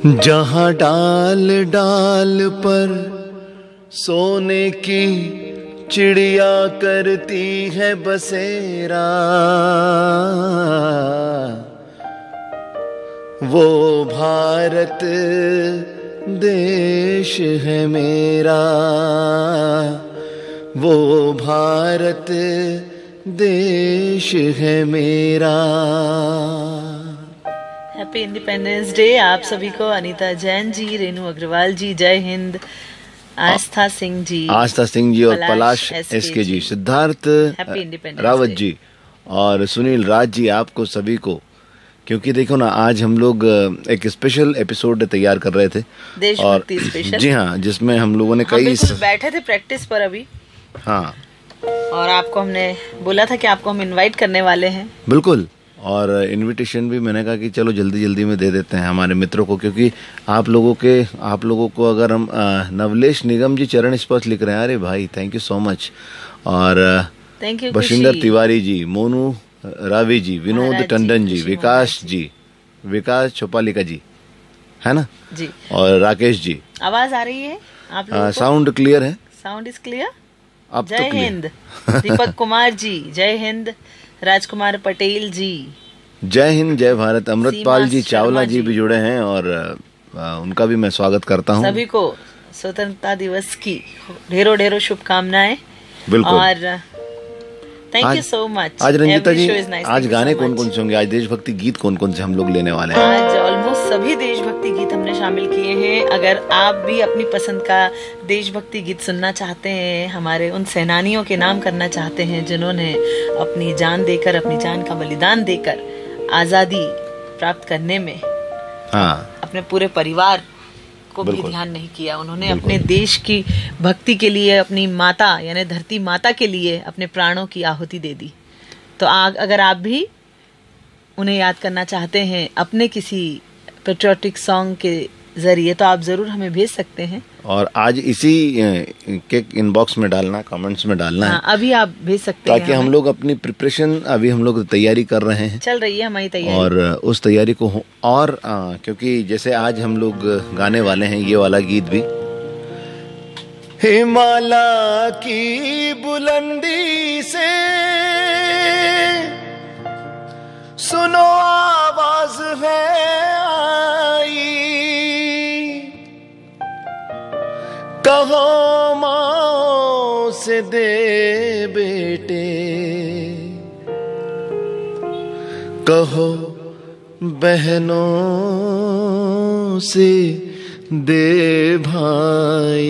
जहाँ डाल डाल पर सोने की चिड़िया करती है बसेरा, वो भारत देश है मेरा, वो भारत देश है मेरा। हैप्पी इंडिपेंडेंस डे आप सभी को। अनीता जैन जी, रेनू अग्रवाल जी, जय हिंद, आस्था सिंह जी और पलाश एसके जी, सिद्धार्थ रावत जी और सुनील राज जी, आपको सभी को। क्योंकि देखो ना, आज हम लोग एक स्पेशल एपिसोड तैयार कर रहे थे, देशभक्ति स्पेशल। जी हाँ, जिसमें हम लोगों ने कई बैठे थे प्रैक्टिस पर अभी। हाँ, और आपको हमने बोला था कि आपको हम इनवाइट करने वाले हैं। बिल्कुल, और इनविटेशन भी मैंने कहा कि चलो जल्दी जल्दी में दे देते हैं हमारे मित्रों को, क्योंकि आप लोगों को अगर हम नवलेश निगम जी चरण स्पर्श लिख रहे हैं, अरे भाई थैंक यू सो मच। और बशिंदर तिवारी जी, मोनू रावी जी, विनोद टंडन जी, विकास चौपालिका जी, है ना जी, और राकेश जी। आवाज आ रही है आप लोगों को? साउंड क्लियर है? Sound is clear. अब जय हिंद। दीपक कुमार जी, जय हिंद। राजकुमार पटेल जी, जय हिंद, जय भारत। अमृतपाल जी चावला जी भी जुड़े हैं और उनका भी मैं स्वागत करता हूँ। सभी को स्वतंत्रता दिवस की ढेरों ढेरों शुभकामनाएं। बिल्कुल। और थैंक यू सो मच। आज रंजिता जी, आज गाने कौन कौन से होंगे? आज देशभक्ति गीत कौन कौन से हम लोग लेने वाले हैं? आज ऑलमोस्ट सभी देशभक्ति गीत हमने शामिल किए हैं। अगर आप भी अपनी पसंद का देशभक्ति गीत सुनना चाहते हैं, हमारे उन सेनानियों के नाम करना चाहते हैं जिन्होंने अपनी जान देकर, अपनी जान का बलिदान देकर आजादी प्राप्त करने में अपने पूरे परिवार को भी ध्यान नहीं किया, उन्होंने अपने देश की भक्ति के लिए, अपनी माता यानी धरती माता के लिए अपने प्राणों की आहुति दे दी। तो अगर आप भी उन्हें याद करना चाहते हैं अपने किसी पेट्रियोटिक सॉन्ग के जरिए, तो आप जरूर हमें भेज सकते हैं। और आज इसी के इनबॉक्स में डालना, कमेंट्स में डालना है। अभी आप भेज सकते हैं, ताकि हम लोग अपनी प्रिपरेशन, अभी हम लोग तैयारी कर रहे हैं, चल रही है हमारी तैयारी, और उस तैयारी को और क्योंकि जैसे आज हम लोग गाने वाले हैं ये वाला गीत भी। हिमालय की बुलंदी से सुनो आवाज है आई, कहो माँ से दे बेटे, कहो बहनों से दे भाई।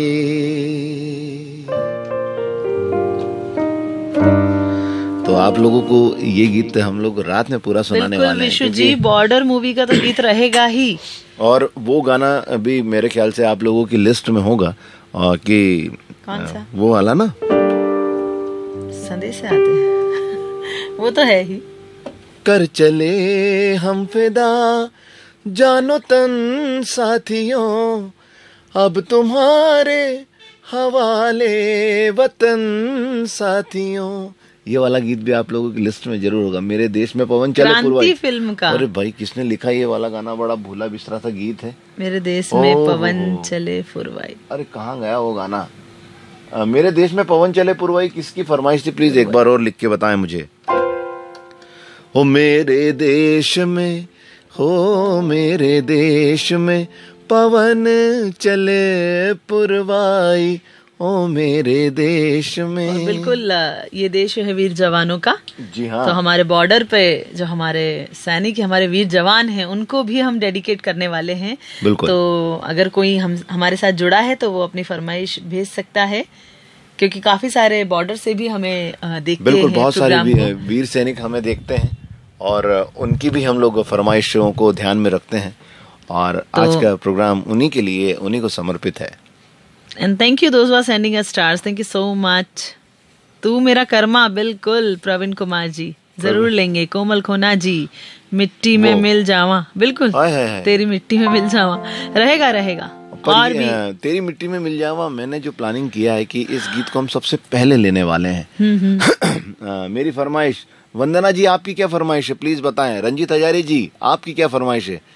तो आप लोगों को ये गीत हम लोग रात में पूरा सुनाने वाले हैं। विशु जी, बॉर्डर मूवी का तो गीत रहेगा ही, और वो गाना अभी मेरे ख्याल से आप लोगों की लिस्ट में होगा कि कौन सा? वो वाला ना, संदेश से आते हैं वो तो है ही। कर चले हम फिदा जानो तन साथियों, अब तुम्हारे हवाले वतन साथियों। ये वाला गीत भी आप लोगों की लिस्ट में जरूर होगा। मेरे देश में पवन चले पुरवाई फिल्म का। अरे भाई, किसने लिखा ये वाला गाना? बड़ा भूला बिसरा सा गीत है। मेरे देश में पवन चले पुरवाई। अरे कहाँ गया वो गाना? मेरे देश में पवन चले पुरवाई किसकी फरमाइश थी? प्लीज एक बार और लिख के बताएं मुझे। हो मेरे देश में, हो मेरे देश में पवन चले पुरवाई, ओ मेरे देश में। बिल्कुल, ये देश है वीर जवानों का। जी हाँ। तो हमारे बॉर्डर पे जो हमारे सैनिक, हमारे वीर जवान हैं, उनको भी हम डेडिकेट करने वाले हैं। बिल्कुल। तो अगर कोई हमारे साथ जुड़ा है तो वो अपनी फरमाइश भेज सकता है, क्योंकि काफी सारे बॉर्डर से भी हमें देखते हैं। बिल्कुल, बहुत सारे वीर सैनिक हमें देखते हैं और उनकी भी हम लोग फरमाइशों को ध्यान में रखते हैं, और आज का प्रोग्राम उन्हीं के लिए, उन्हीं को समर्पित है। And thank you those who are sending us stars. Thank you so much. तू मेरा कर्मा, बिल्कुल प्रवीण कुमार जी, जरूर लेंगे। कोमल खोना जी, मिट्टी में मिल जावा, बिल्कुल तेरी मिट्टी में मिल जावा, रहेगा रहेगा। और भी तेरी मिट्टी में मिल जावा, मैंने जो प्लानिंग किया है कि इस गीत को हम सबसे पहले लेने वाले हैं। मेरी फरमाइश, वंदना जी आपकी क्या फरमाइश है प्लीज बताएं। रंजीत हजारे जी आपकी क्या फरमाइश है?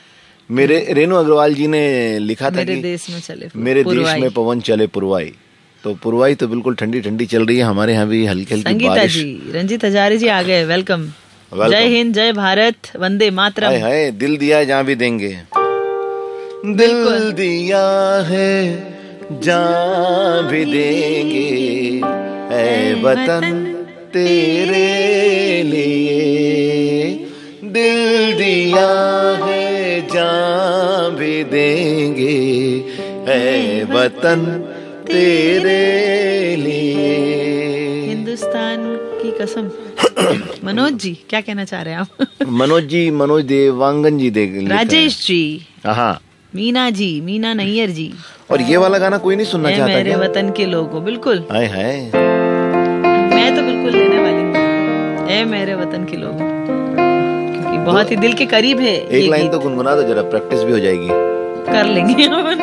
मेरे रेणु अग्रवाल जी ने लिखा था मेरे कि देश में चले मेरे देश में पवन चले पुरवाई। तो पुरवाई तो बिल्कुल ठंडी ठंडी चल रही है, हमारे यहाँ भी हल्की हल्की संगीता बारिश। जी, रंजीत हजारे जी आ गए, वेलकम। जय हिंद, जय भारत, वंदे मातरम। है दिल दिया है जहाँ भी देंगे, दिल दिया है जहाँ भी देंगे, ऐ वतन तेरे लिए। दिल दिया है जहाँ भी देंगे, ऐ वतन तेरे लिए। हिंदुस्तान की कसम। मनोज जी क्या कहना चाह रहे हैं आप? मनोज देवांगन जी राजेश जी, हाँ, मीना जी, मीना नैयर जी। और ये वाला गाना कोई नहीं सुनना चाहता मेरे क्या? वतन के लोगों, बिल्कुल। हाय मैं तो बिल्कुल लेने वाली हूँ, ऐ मेरे वतन के लोगों, क्योंकि बहुत ही दिल के करीब है। एक लाइन तो गुनगुना दो जरा, प्रैक्टिस भी हो जाएगी। कर लेंगे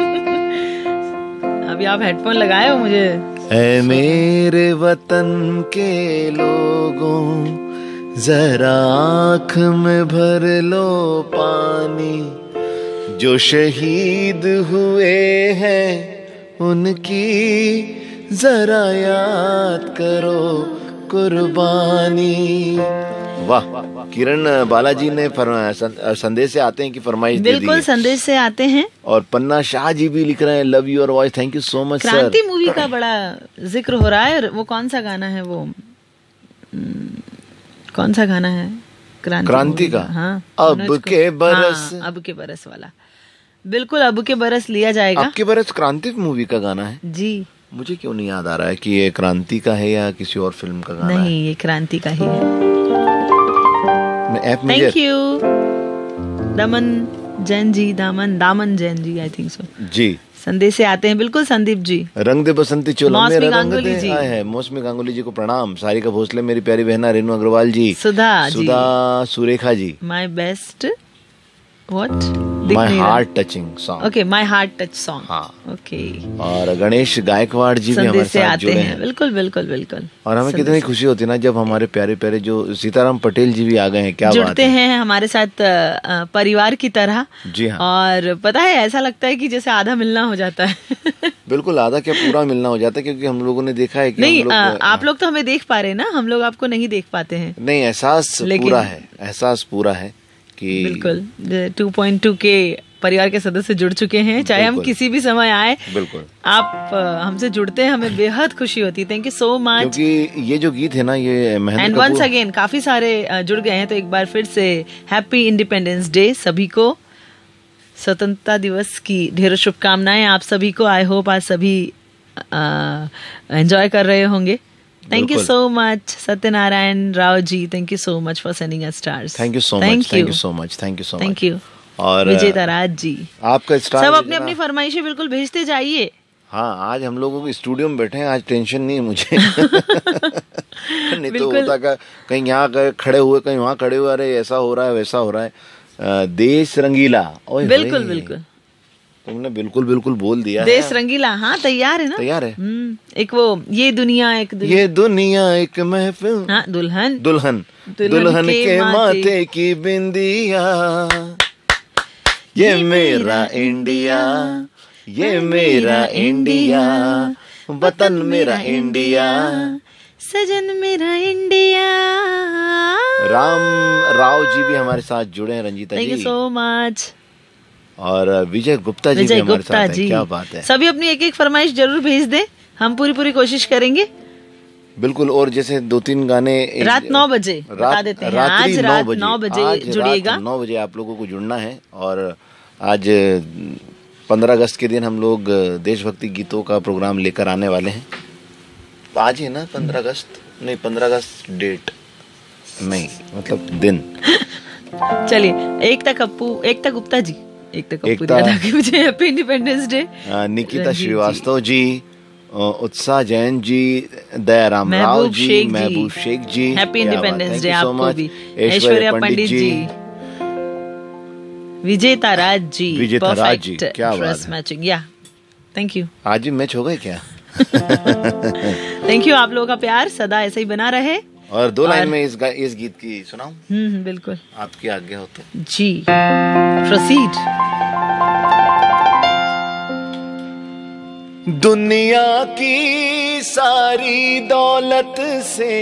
अभी आप हेडफोन लगाए हो मुझे। ऐ मेरे वतन के लोगों, जरा आँख में भर लो पानी, जो शहीद हुए हैं उनकी जरा याद करो कुर्बानी। वाह, किरण बालाजी ने संदेश से आते हैं कि फरमाइश दे दी। बिल्कुल संदेश से आते हैं। और पन्ना शाह जी भी लिख रहे हैं, love your voice, thank you so much sir. Kranti movie का बड़ा जिक्र हो रहा है, और वो कौन सा गाना है, वो कौन सा गाना है? क्रांति का? हाँ, अब के बरस। हाँ, अब के बरस वाला, बिल्कुल अब के बरस लिया जाएगा। अब के बरस क्रांति मूवी का गाना है जी। मुझे क्यों नहीं याद आ रहा है कि ये क्रांति का है या किसी और फिल्म का गाना नहीं है? ये क्रांति का ही है। थैंक यू दमन जैन जी, दामन Jain ji, I think so जी। संदेश से आते हैं, बिल्कुल संदीप जी। रंग दे बसंती चोला मेरा रंग दे जी है। मौसमी गांगुली जी को प्रणाम। सारिका भोसले मेरी प्यारी बहना, Renu Agarwal ji, Sudha Surekha ji. My best what my heart touching song. Okay, my heart touch song. हाँ, ओके। और गणेश गायकवाड़ जी भी हमारे साथ जुड़े हैं। बिल्कुल बिल्कुल बिल्कुल। और हमें कितनी खुशी होती है ना जब हमारे प्यारे प्यारे जो सीताराम पटेल जी भी आ गए हैं। क्या जुड़ते हैं हमारे साथ परिवार की तरह। जी हाँ। और पता है, ऐसा लगता है कि जैसे आधा मिलना हो जाता है। बिल्कुल, आधा क्या पूरा मिलना हो जाता है, क्योंकि हम लोगों ने देखा है कि नहीं, आप लोग तो हमें देख पा रहे हैं ना, हम लोग आपको नहीं देख पाते हैं। नहीं, एहसास पूरा है कि बिल्कुल 2.2 के परिवार के सदस्य जुड़ चुके हैं, चाहे हम किसी भी समय आए। बिल्कुल, आप हमसे जुड़ते हैं, हमें बेहद खुशी होती है। Thank you so much. क्योंकि ये जो गीत है ना, ये एंड वंस अगेन काफी सारे जुड़ गए हैं, तो एक बार फिर से हैप्पी इंडिपेंडेंस डे सभी को। स्वतंत्रता दिवस की ढेरों शुभकामनाएं आप सभी को। आई होप आज सभी एंजॉय कर रहे होंगे। Thank you so much, Satyanarayan Rao ji. Thank you so much for sending us stars. Thank you so much. Thank you. और विजेता राज जी, आपका स्टार सब अपनी अपनी फरमाइशें बिल्कुल भेजते जाइए। हाँ, आज हम लोगों के स्टूडियो में बैठे हैं, आज टेंशन नहीं है मुझे। नहीं तो होता का कहीं यहाँ खड़े हुए, कहीं वहाँ खड़े हुए, अरे ऐसा हो रहा है वैसा हो रहा है। देश रंगीला। बिल्कुल बिल्कुल, तुमने बिल्कुल बिल्कुल बोल दिया। देश रंगीला, हाँ तैयार है ना? तैयार है। एक वो ये दुनिया एक महफिल। हाँ, दुल्हन के माथे की बिंदिया, ये मेरा इंडिया, ये मेरा इंडिया, वतन मेरा इंडिया, सजन मेरा इंडिया। राव जी भी हमारे साथ जुड़े हैं, Ranjita ji, thank you so much. और विजय गुप्ता जी भी हमारे साथ हैं। क्या बात है। सभी अपनी एक एक फरमाइश जरूर भेज दें, हम पूरी कोशिश करेंगे। बिल्कुल। और जैसे 2-3 गाने रात 9 बजे बता देते हैं। आज रात 9 बजे जुड़िएगा। 9 बजे आप लोगों को जुड़ना है। और आज 15 अगस्त के दिन हम लोग देशभक्ति गीतों का प्रोग्राम लेकर आने वाले हैं। आज है ना 15 अगस्त? नहीं, 15 अगस्त डेट नहीं, मतलब दिन। चलिए, एकता गुप्ता जी, मुझे happy independence day. Nikita Shrivastava ji, Utsah Jain ji, Dayaram Rao ji, Mehboob Shaikh ji, happy independence day आपको भी। ऐश्वर्या पंडित जी, विजेता राज जी, क्या बात मैचिंग। या थैंक यू। आज भी मैच हो गए क्या? Thank you. आप लोगों का प्यार सदा ऐसे ही बना रहे। और 2 लाइन में इस गीत की सुनाऊं? बिल्कुल, आपकी आज्ञा हो तो। जी, प्रोसीड। दुनिया की सारी दौलत से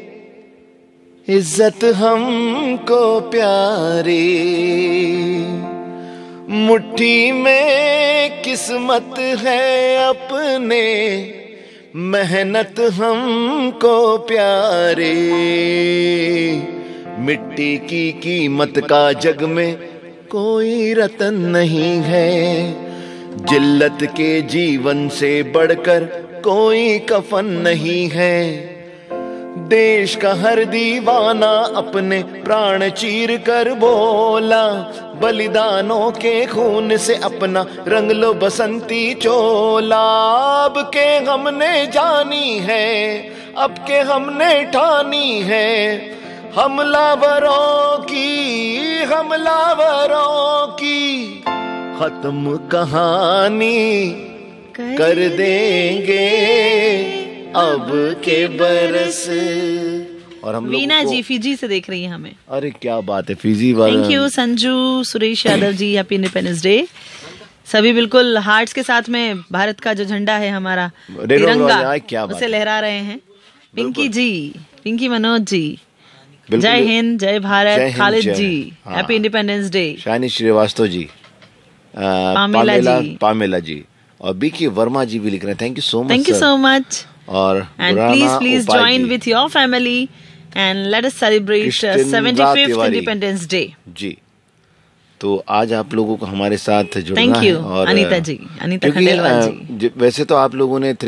इज्जत हमको प्यारी, मुट्ठी में किस्मत है अपने, मेहनत हमको प्यारी, मिट्टी की कीमत का जग में कोई रतन नहीं है, जिल्लत के जीवन से बढ़कर कोई कफन नहीं है, देश का हर दीवाना अपने प्राण चीर कर बोला, बलिदानों के खून से अपना रंग लो बसंती चोला, अब के हमने जानी है, अब के हमने ठानी है, हमलावरों की खत्म कहानी कर देंगे अब के बरस। और हम वीना जी फिजी से देख रही है हमें। अरे क्या बात है, फिजी वाला। Thank you Sanju Suresh Yadav ji, happy independence day. सभी बिल्कुल हार्ट्स के साथ में भारत का जो झंडा है हमारा तिरंगा, उसे लहरा रहे हैं। पिंकी जी, Pinky Manoj ji, Jai Hind, Jai Bharat. Khalid ji, happy independence day. Shiny Shrivastava ji, Pamela ji, और बीके वर्मा जी भी लिख रहे हैं, thank you so much. Thank you so much. और please join with your family and let us celebrate 75th independence day. जी, तो आज आप लोगों को हमारे साथ जुड़ना है। Thank you Anita ji, Anita Khandelwal ji. वैसे तो आप लोगों ने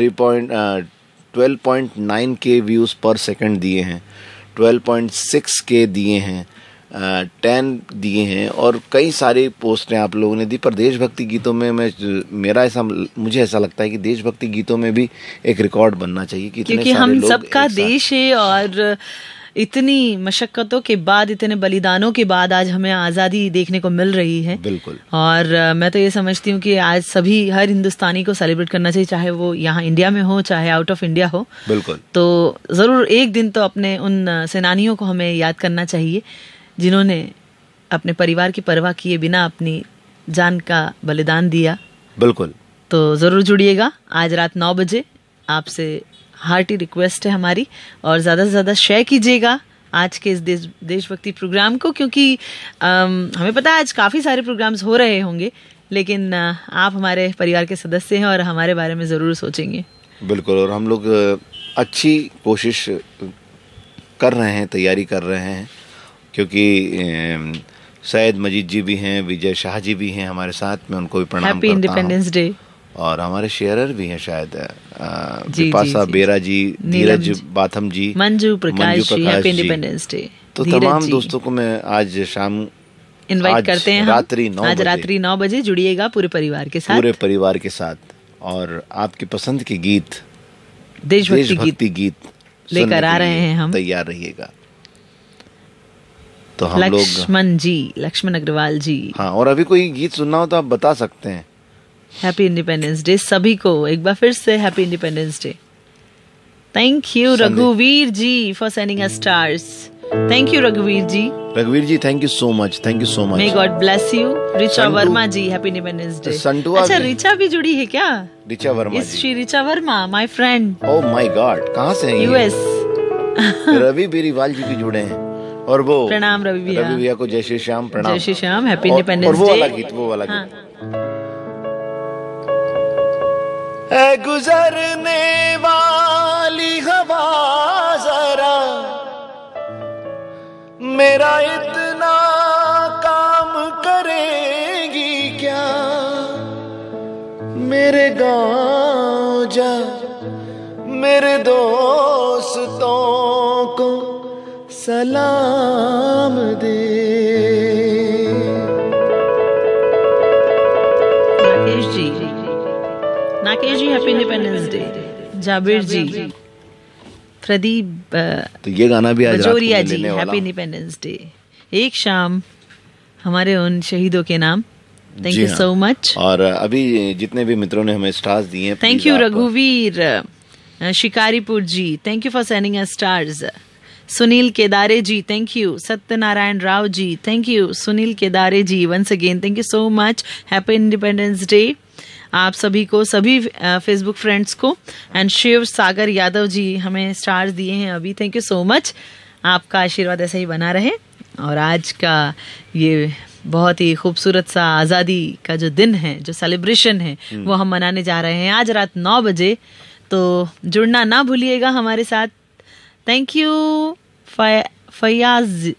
12.9 के व्यूज पर सेकंड दिए हैं, 12.6 के दिए हैं, 10 दिए हैं, और कई सारे पोस्टें आप लोगों ने दी। पर देशभक्ति गीतों में मुझे ऐसा लगता है कि देशभक्ति गीतों में भी एक रिकॉर्ड बनना चाहिए, क्योंकि हम सबका देश है और इतनी मशक्कतों के बाद, इतने बलिदानों के बाद आज हमें आज़ादी देखने को मिल रही है। बिल्कुल। और मैं तो ये समझती हूँ कि आज सभी, हर हिंदुस्तानी को सेलिब्रेट करना चाहिए, चाहे वो यहाँ इंडिया में हो चाहे आउट ऑफ इंडिया हो। बिल्कुल। तो जरूर एक दिन तो अपने उन सेनानियों को हमें याद करना चाहिए जिन्होंने अपने परिवार की परवाह किए बिना अपनी जान का बलिदान दिया। बिल्कुल। तो जरूर जुड़िएगा आज रात 9 बजे। आपसे हार्टी रिक्वेस्ट है हमारी, और ज्यादा से ज्यादा शेयर कीजिएगा आज के इस देशभक्ति प्रोग्राम को, क्योंकि हमें पता है आज काफी सारे प्रोग्राम्स हो रहे होंगे, लेकिन आप हमारे परिवार के सदस्य हैं और हमारे बारे में जरूर सोचेंगे। बिल्कुल। और हम लोग अच्छी कोशिश कर रहे हैं, तैयारी कर रहे हैं, क्योंकि सैयद मजीद जी भी हैं, विजय शाह जी भी हैं हमारे साथ में, उनको भी प्रणाम करता हूं। Happy independence day. और हमारे शेयरर भी हैं शायद, Bipasha Bera ji, Dheeraj Batham ji, Manju Prakash ji, happy independence day. तो तमाम दोस्तों को मैं आज शाम इनवाइट करते हैं। आज रात्रि 9 बजे जुड़िएगा पूरे परिवार के साथ, और आपकी पसंद के गीत, देशभक्ति गीत लेकर आ रहे हैं हम, तैयार रहिएगा। तो हम लोग लक्ष्मण अग्रवाल जी, हाँ, और अभी कोई गीत सुनना हो तो आप बता सकते हैं। हैप्पी इंडिपेंडेंस डे सभी को, एक बार फिर से happy independence day. Thank you रघुवीर जी for sending us stars. Thank you रघुवीर जी, thank you so much, thank you so much. May God bless you. Richa Verma ji, happy independence day. अच्छा, रिचा भी जुड़ी है क्या? रिचा वर्मा जी, Shri Richa Verma, my friend. Oh my God, कहाँ से हैं? यूएस। रवि बेरीवाल जी भी जुड़े हैं, और वो प्रणाम रवि भैया को, जय श्री श्याम, प्रणाम, Jai Shri Shyam, happy independence day. वो वाला गीत है गुजरने वाली हवा जरा, मेरा इतना काम करेगी क्या, मेरे गाँव जा, मेरे दोस्तों को सलाम दे। Nakesh ji happy independence day. Jabir ji, Pradeep, तो ये गाना भी आज Bajoria ji, happy independence day. एक शाम हमारे उन शहीदों के नाम। Thank you so much. और अभी जितने भी मित्रों ने हमें स्टार्स दिए, थैंक यू रघुवीर, Shikaripur ji, thank you for sending us stars. Sunil Kedare ji, thank you. Satyanarayan Rao ji, thank you. Sunil Kedare ji, once again thank you so much. Happy independence day आप सभी को, सभी फेसबुक फ्रेंड्स को। एंड शिव सागर यादव जी हमें स्टार्स दिए हैं अभी, थैंक यू सो मच। आपका आशीर्वाद ऐसा ही बना रहे। और आज का ये बहुत ही खूबसूरत सा आज़ादी का जो दिन है, जो सेलिब्रेशन है, वो हम मनाने जा रहे हैं आज रात 9 बजे। तो जुड़ना ना भूलिएगा हमारे साथ। थैंक यू फैयाज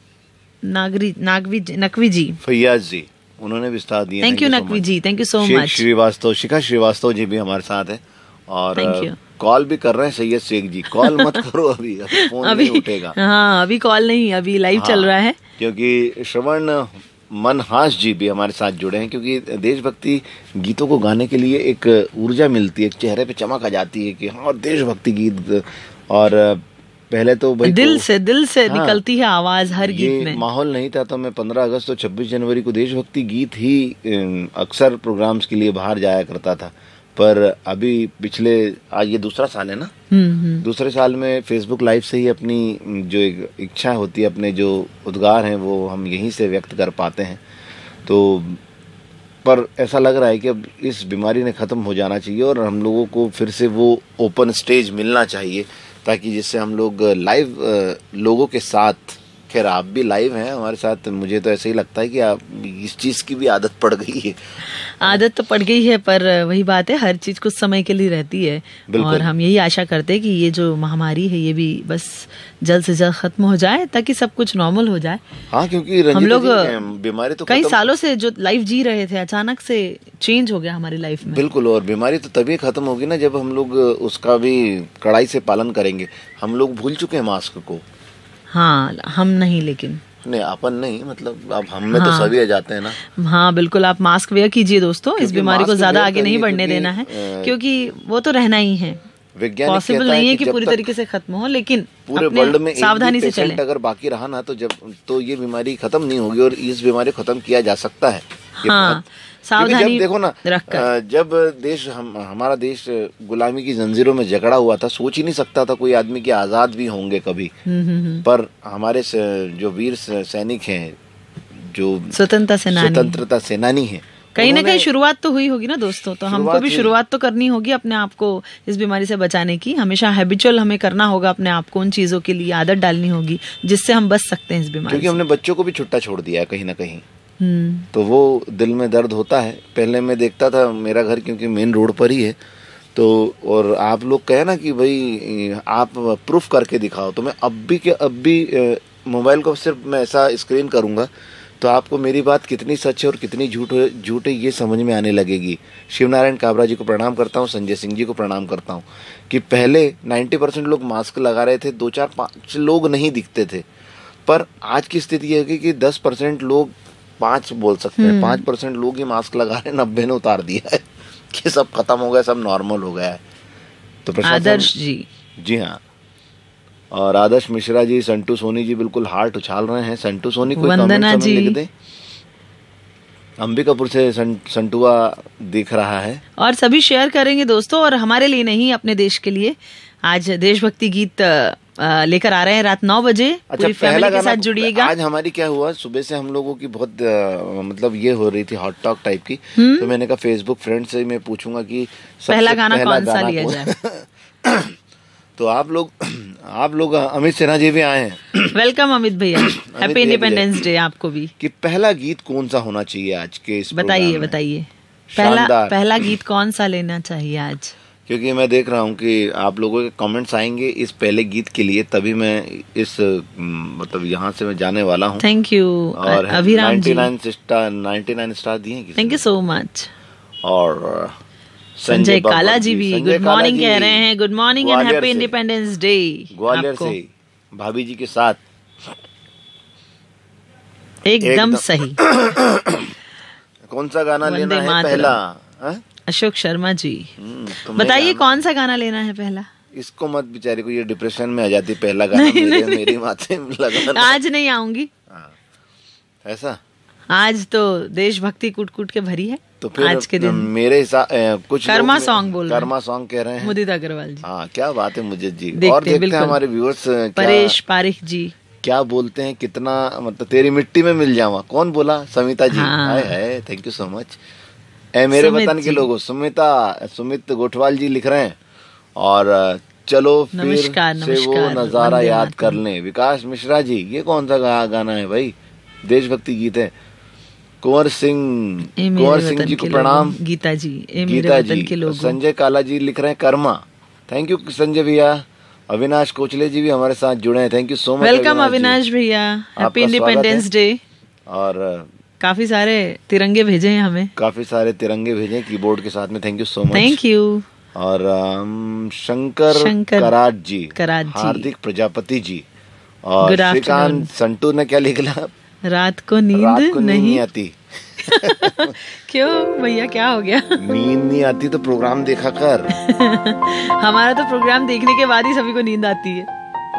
नकवी जी, फैयाज जी, उन्होंने भी स्टार दिए। Thank you Naqvi ji, thank you so much. Shikha Shrivastava ji भी हमारे साथ है और कॉल भी कर रहे हैं। सैयद शेख जी, कॉल मत करो अभी फोन नहीं उठेगा। हाँ, अभी कॉल नहीं, अभी लाइव चल रहा है। क्योंकि श्रवण मनहास जी भी हमारे साथ जुड़े हैं, क्योंकि देशभक्ति गीतों को गाने के लिए एक ऊर्जा मिलती है, एक चेहरे पे चमक आ जाती है कि हाँ देशभक्ति गीत। और पहले तो भाई दिल से निकलती है आवाज हर गीत में। माहौल नहीं था तो मैं 15 अगस्त और 26 जनवरी को देशभक्ति गीत ही अक्सर प्रोग्राम्स के लिए बाहर जाया करता था। पर अभी पिछले, आज ये दूसरा साल है ना, दूसरे साल में फेसबुक लाइव से ही अपनी जो एक इच्छा होती है, अपने जो उद्गार हैं वो हम यहीं से व्यक्त कर पाते हैं। तो पर ऐसा लग रहा है कि अब इस बीमारी ने ख़त्म हो जाना चाहिए और हम लोगों को फिर से वो ओपन स्टेज मिलना चाहिए, ताकि जिससे हम लोग लाइव लोगों के साथ, खैर आप भी लाइव हैं हमारे साथ, मुझे तो ऐसे ही लगता है कि आप इस चीज़ की भी आदत पड़ गई है। आदत तो पड़ गई है, पर वही बात है, हर चीज कुछ समय के लिए रहती है। और हम यही आशा करते हैं कि ये जो महामारी है ये भी बस जल्द से जल्द खत्म हो जाए, ताकि सब कुछ नॉर्मल हो जाए। हाँ, क्योंकि हम लोग बीमारी तो कई सालों से जो लाइफ जी रहे थे, अचानक से चेंज हो गया हमारी लाइफ में। बिल्कुल, और बीमारी तो तभी खत्म होगी ना जब हम लोग उसका भी कड़ाई से पालन करेंगे। हम लोग भूल चुके हैं मास्क को। हाँ, हम नहीं, लेकिन नहीं, अपन नहीं, मतलब अब हम में तो सभी आ जाते हैं ना। हाँ बिल्कुल, आप मास्क वेयर कीजिए दोस्तों, इस बीमारी को ज्यादा आगे नहीं बढ़ने देना है, क्योंकि वो तो रहना ही है। पॉसिबल नहीं है कि पूरी तरीके से खत्म हो, लेकिन पूरे वर्ल्ड में सावधानी से चलें। अगर बाकी रहा ना तो ये बीमारी खत्म नहीं होगी, और इस बीमारी को खत्म किया जा सकता है। हाँ, सावधानी जब देखो ना, जब देश हमारा देश गुलामी की जंजीरों में जकड़ा हुआ था, सोच ही नहीं सकता था कोई आदमी कि आजाद भी होंगे कभी। पर हमारे जो वीर सैनिक हैं, जो स्वतंत्रता सेनानी हैं, कहीं ना कहीं शुरुआत तो हुई होगी ना दोस्तों। तो हमको भी शुरुआत तो करनी होगी अपने आप को इस बीमारी से बचाने की। हमेशा हैबिचुअल हमें करना होगा अपने आप को, उन चीजों के लिए आदत डालनी होगी जिससे हम बच सकते हैं इस बीमारी से। क्योंकि हमने बच्चों को भी छुट्टा छोड़ दिया है कहीं ना कहीं, तो वो दिल में दर्द होता है। पहले मैं देखता था, मेरा घर क्योंकि मेन रोड पर ही है, तो और आप लोग कहे ना कि भाई आप प्रूफ करके दिखाओ, तो मैं अब भी मोबाइल को सिर्फ मैं ऐसा स्क्रीन करूंगा तो आपको मेरी बात कितनी सच है और कितनी झूठ है ये समझ में आने लगेगी। शिवनारायण काबरा जी को प्रणाम करता हूँ, संजय सिंह जी को प्रणाम करता हूँ कि पहले 90% लोग मास्क लगा रहे थे, 2-4-5 लोग नहीं दिखते थे। पर आज की स्थिति यह है कि 10% लोग, 5 बोल सकते हैं, 5% लोग ही मास्क लगा रहे हैं, 90 ने उतार दिया है कि सब खत्म हो गया, सब नॉर्मल हो गया है। तो आदर्श जी हाँ, और आदर्श मिश्रा जी, संटू सोनी जी बिल्कुल हार्ट उछाल रहे हैं। संटू सोनी कोई कमेंट लिख दे। अंबिकापुर से संटुआ दिख रहा है, और सभी शेयर करेंगे दोस्तों। और हमारे लिए नहीं, अपने देश के लिए आज देशभक्ति गीत लेकर आ रहे हैं रात 9 बजे। पूरी फैमिली के साथ जुड़िएगा। आज हमारी क्या हुआ, सुबह से हम लोगों की बहुत मतलब ये हो रही थी हॉट टॉक टाइप की, तो मैंने कहा फेसबुक फ्रेंड से मैं पूछूंगा कि पहला गाना कौन सा लिया जाए। तो आप लोग अमित सिन्हा जी भी आए हैं। वेलकम अमित भैया, हैप्पी इंडिपेंडेंस डे आपको भी। कि पहला गीत कौन सा होना चाहिए आज के इस बताइए पहला गीत कौन सा लेना चाहिए आज? क्योंकि मैं देख रहा हूँ कि आप लोगों के कमेंट्स आएंगे इस पहले गीत के लिए, तभी मैं इस मतलब यहाँ से मैं जाने वाला हूँ। Thank you. और अभिराम जी 99 स्टार दिए, थैंक यू सो मच। और संजय काला जी भी गुड मॉर्निंग कह रहे हैं। Good morning and happy independence day. Gwalior से भाभी जी के साथ एकदम सही। कौन सा गाना लेना है पहला? अशोक शर्मा जी बताइए कौन सा गाना लेना है पहला? इसको मत, बेचारे को ये डिप्रेशन में आ जाती पहला गाना मेरी माथे में लगा। आज नहीं आऊंगी। ऐसा आज तो देशभक्ति कूट कूट के भरी है। तो फिर आज के दिन मेरे हिसाब कुछ कर्मा सॉन्ग बोल रहे हैं, कर्मा सॉन्ग कह रहे हैं मुदित अग्रवाल जी। हाँ, क्या बात है मुजित जी। देखते और देखते हैं बिल्कुल। हमारे व्यूअर्स परेश पारिक जी क्या बोलते हैं, कितना मतलब तेरी मिट्टी में मिल जावा, कौन बोला? समिता जी। हाँ। Hi hi, thank you so much. मेरे सुमित वतन के जी। लोगों, सुमित गोठवाल जी लिख रहे हैं। और चलो फिर नमस्कार, से वो नमस्कार, नजारा वंदे याद मातरम। कर लें। विकास मिश्रा जी, ये कौन सा गाना है भाई? देशभक्ति गीत है। कुंवर सिंह जी को प्रणाम। गीता जी, ए मेरे गीता वतन जी। के लोगों। संजय काला जी लिख रहे हैं कर्मा। थैंक यू संजय भैया। अविनाश कोचले जी भी हमारे साथ जुड़े हैं, thank you so much. Welcome Avinash भैया, हैप्पी इंडिपेंडेंस डे। और काफी सारे तिरंगे भेजे हैं हमें, काफी सारे तिरंगे भेजे कीबोर्ड के साथ में, thank you so much. Thank you. और शंकर कराट जी, हार्दिक प्रजापति जी, और Good श्रीकांत afternoon। संटू ने क्या लिखा? रात को नींद नहीं आती। क्यों भैया, क्या हो गया? नींद नहीं आती तो प्रोग्राम देखा कर। हमारा तो प्रोग्राम देखने के बाद ही सभी को नींद आती है।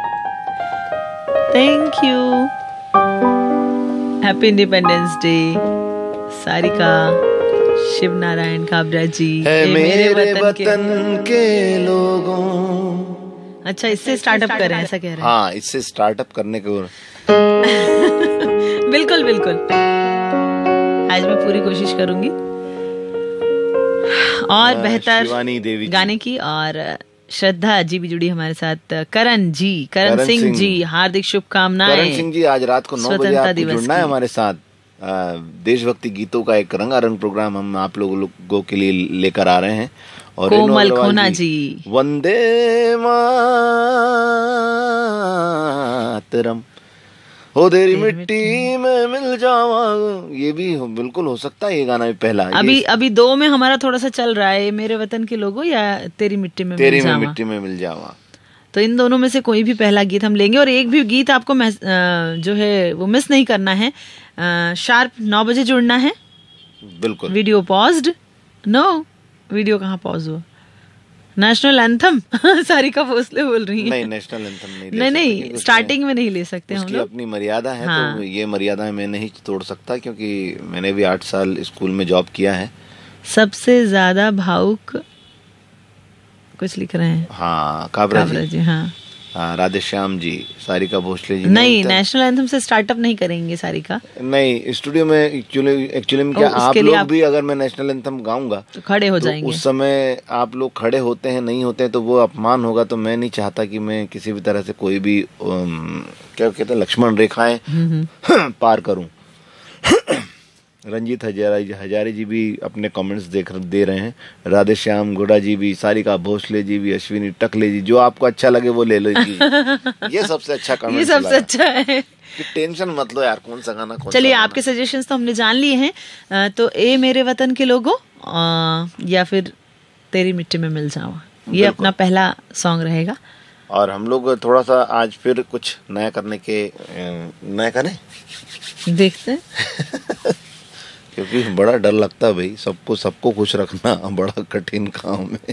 Thank you. Happy independence day Sarika, Shiv Narayan Kabra ji. है मेरे वतन के लोगों। अच्छा, इससे स्टार्टअप करें, ऐसा कह रहे हैं? हाँ, इससे स्टार्टअप करने को। बिल्कुल बिल्कुल, आज मैं पूरी कोशिश करूंगी और बेहतर शिवानी देवी गाने की। और श्रद्धा जी भी जुड़ी हमारे साथ। करण सिंह जी, हार्दिक शुभकामनाएं। करण सिंह जी, आज रात को 9 बजे आपको जुड़ना है हमारे साथ। देशभक्ति गीतों का एक रंगारंग प्रोग्राम हम आप लोगों के लिए लेकर आ रहे हैं। और कोमल खोना जी, वंदे मातरम, हो तेरी मिट्टी में मिल जावा, ये भी बिल्कुल हो सकता है। ये गाना भी पहला अभी 2 में हमारा थोड़ा सा चल रहा है, मेरे वतन के लोगों या तेरी मिट्टी में मिल जावा। तो इन दोनों में से कोई भी पहला गीत हम लेंगे। और एक भी गीत आपको जो है वो मिस नहीं करना है। शार्प 9 बजे जुड़ना है। बिल्कुल। Video paused? नो, वीडियो कहाँ पॉज हुआ? नेशनल एंथम सारिका भोसले बोल रही है। नहीं, नेशनल एंथम नहीं, स्टार्टिंग में नहीं ले सकते हम लोग, अपनी मर्यादा है। हाँ। तो ये मर्यादा मैं नहीं तोड़ सकता, क्योंकि मैंने भी 8 साल स्कूल में जॉब किया है। सबसे ज्यादा भावुक कुछ लिख रहे हैं। हाँ, काबरा जी। हाँ, राधेश्याम जी, सारिका भोसले जी। नहीं, नेशनल एंथम से स्टार्टअप नहीं करेंगे सारिका। नहीं, स्टूडियो में एक्चुअली में क्या आप लोग भी, अगर मैं नेशनल एंथम गाऊंगा तो खड़े हो जाएंगे। उस समय आप लोग खड़े होते हैं, नहीं होते हैं तो वो अपमान होगा। तो मैं नहीं चाहता कि मैं किसी भी तरह से कोई भी क्या कहते हैं, लक्ष्मण रेखाएं पार करूं। रंजीत हजारे जी भी अपने कमेंट्स दे रहे हैं। राधेश्याम गुड़ा जी भी, सारिका भोसले जी भी, अश्विनी टकले जी, जो आपको अच्छा लगे वो ले लो जी। ये सबसे अच्छा कमेंट, ये सबसे अच्छा है। टेंशन मत लो यार, कौन सा गाना कौन। चलिए, आपके सजेशंस तो हमने जान लिए हैं। तो ए मेरे वतन के लोगों या फिर तेरी मिट्टी में मिल जावा, ये अपना पहला सॉन्ग रहेगा। और हम लोग थोड़ा सा आज फिर कुछ नया करने के नया करें, देखते हैं। क्योंकि बड़ा डर लगता है भाई, सबको खुश रखना बड़ा कठिन काम है।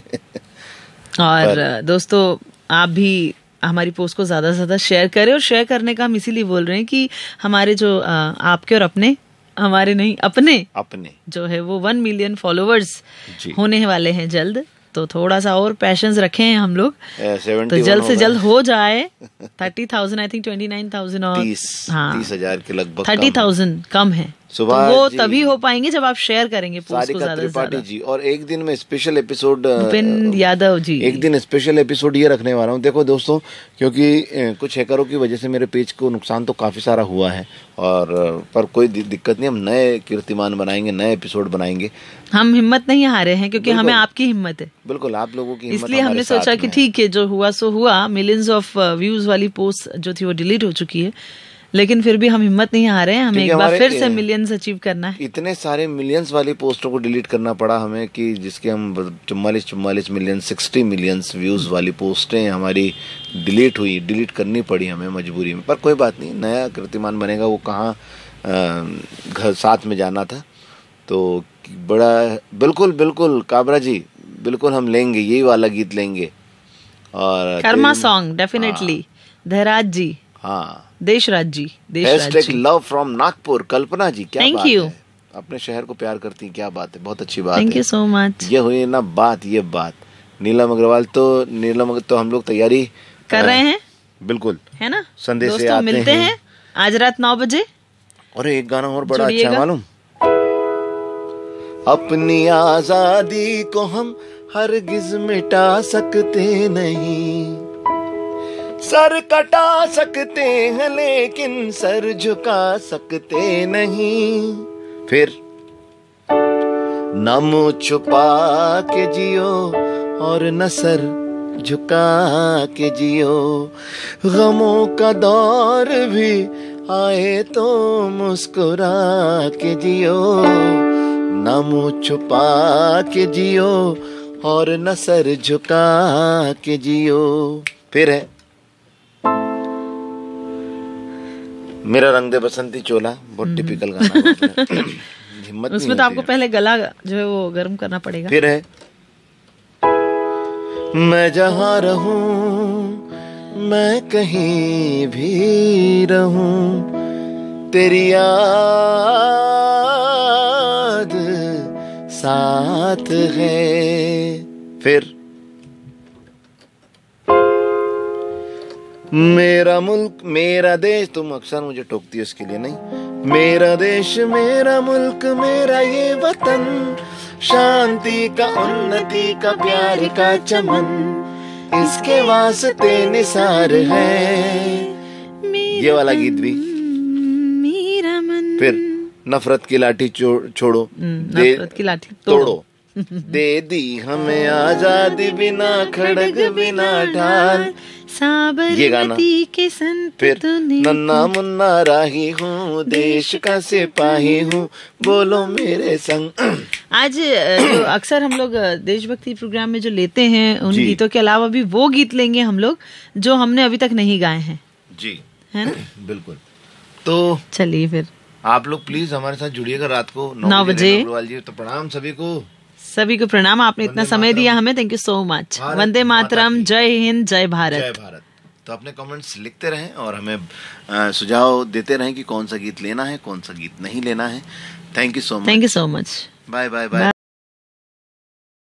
और दोस्तों, आप भी हमारी पोस्ट को ज्यादा से ज्यादा शेयर करें। और शेयर करने का हम इसीलिए बोल रहे हैं कि हमारे जो आपके और अपने, हमारे नहीं अपने जो है वो 1 मिलियन फॉलोवर्स होने वाले हैं जल्द। तो थोड़ा सा और पैशंस रखें हम लोग, तो जल्द से जल्द हो जाए। 30,000 आई थिंक 29,000 और 30,000 के लगभग 30,000 कम है। तो वो तभी हो पाएंगे जब आप शेयर करेंगे पोस्ट को ज्यादा से ज्यादा। जी, और एक दिन में स्पेशल एपिसोड, भूपेन यादव जी, एक दिन स्पेशल एपिसोड ये रखने वाला हूँ। देखो दोस्तों, क्योंकि कुछ हैकरों की वजह से मेरे पेज को नुकसान तो काफी सारा हुआ है, और पर कोई दिक्कत नहीं, हम नए कीर्तिमान बनाएंगे, नए एपिसोड बनाएंगे। हम हिम्मत नहीं हारे हैं, क्योंकि हमें आपकी हिम्मत है। बिल्कुल, आप लोगों की हिम्मत, इसलिए हमने सोचा कि ठीक है, जो हुआ सो हुआ। मिलियंस ऑफ व्यूज वाली पोस्ट जो थी वो डिलीट हो चुकी है, लेकिन फिर भी हम हिम्मत नहीं हारे हैं। हमें एक बार फिर से मिलियंस अचीव करना है। इतने सारे मिलियंस वाली पोस्टों को डिलीट करना पड़ा हमें, कि जिसके हम 44 मिलियन 60 मिलियंस व्यूज वाली पोस्टें हमारी डिलीट करनी पड़ी हमें मजबूरी में। पर कोई बात नहीं, नया कीर्तिमान बनेगा। वो कहाँ घर साथ में जाना था, तो बड़ा बिल्कुल काबरा जी, बिल्कुल हम लेंगे, यही वाला गीत लेंगे। और कर्मा सॉन्ग डेफिनेटली। धैराज जी, हाँ, देशराज जी, लव फ्रॉम नागपुर, कल्पना जी, क्या थैंक यू। अपने शहर को प्यार करती हैं, क्या बात है, बहुत अच्छी बात है। Thank you so much. ये हुई ना बात, ये बात। नीलम अग्रवाल तो हम लोग तैयारी कर रहे हैं, बिल्कुल, है ना। संदेश से दोस्तों आते मिलते हैं आज रात 9 बजे। और एक गाना और बड़ा अच्छा है मालूम, अपनी आजादी को हम हरगिज मिटा सकते नहीं, सर कटा सकते हैं लेकिन सर झुका सकते नहीं। फिर न मुंह छुपा के जियो और न सर झुका के जियो, गमों का दौर भी आए तो मुस्कुरा के जियो, न मुंह छुपा के जियो और न सर झुका के जियो। फिर है मेरा रंग दे बसंती चोला, बहुत टिपिकल गाना। हिम्मत उसमें तो आपको पहले गला जो है वो गर्म करना पड़ेगा। फिर है मैं जहाँ रहूं, मैं कहीं भी रहूं, तेरी याद साथ है। फिर मेरा मुल्क मेरा देश, तुम अक्सर मुझे टोकती हो इसके लिए नहीं। मेरा देश मेरा मुल्क मेरा ये वतन, शांति का उन्नति का प्यार का चमन, इसके वास्ते निसार है। ये वाला गीत भी। मेरा मन। फिर नफरत की लाठी छोड़ो, नफरत की लाठी तोड़ो, दे दी हमें आजादी बिना खड़ग बिना ढाल, साबरमती के संत। फिर नन्ना मुन्ना राही हूँ, देश का सिपाही हूँ, बोलो मेरे संग। आज जो अक्सर हम लोग देशभक्ति प्रोग्राम में जो लेते हैं उन गीतों के अलावा भी वो गीत लेंगे हम लोग जो हमने अभी तक नहीं गाए हैं जी, है ना। बिल्कुल। तो चलिए फिर आप लोग प्लीज हमारे साथ जुड़िएगा रात को 9 बजे। जी तो प्रणाम सभी को प्रणाम। आपने इतना समय दिया हमें, thank you so much. Vande Mataram, Jai Hind, Jai Bharat. जय भारत। तो अपने कमेंट्स लिखते रहें और हमें सुझाव देते रहें कि कौन सा गीत लेना है, कौन सा गीत नहीं लेना है। Thank you so much. Thank you so much. Bye bye bye.